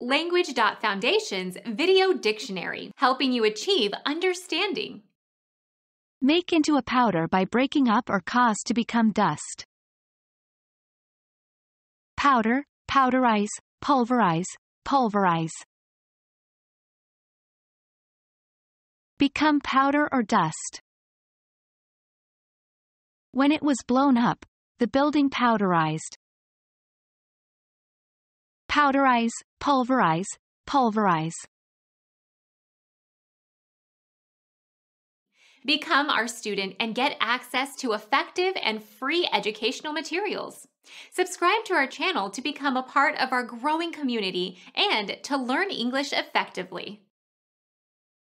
Language.Foundation's Video Dictionary, helping you achieve understanding. Make into a powder by breaking up or cause to become dust. Powder, powderize, pulverize, pulverize. Become powder or dust. When it was blown up, the building powderized. Powderize, pulverize, pulverize. Become our student and get access to effective and free educational materials. Subscribe to our channel to become a part of our growing community and to learn English effectively.